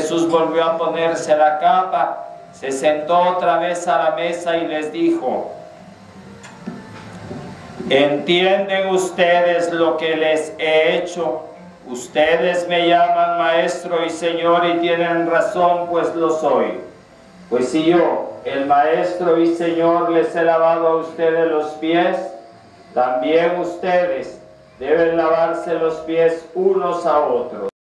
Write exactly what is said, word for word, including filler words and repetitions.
Jesús volvió a ponerse la capa, se sentó otra vez a la mesa y les dijo: ¿entienden ustedes lo que les he hecho? Ustedes me llaman maestro y señor y tienen razón, pues lo soy. Pues si yo, el maestro y señor, les he lavado a ustedes los pies, también ustedes deben lavarse los pies unos a otros.